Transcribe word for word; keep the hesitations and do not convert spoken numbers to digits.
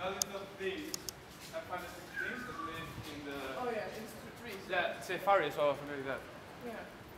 dozens of things, five hundred six things that live in the... Oh yeah, it's trees. Yeah, say fairies or something like that. Yeah.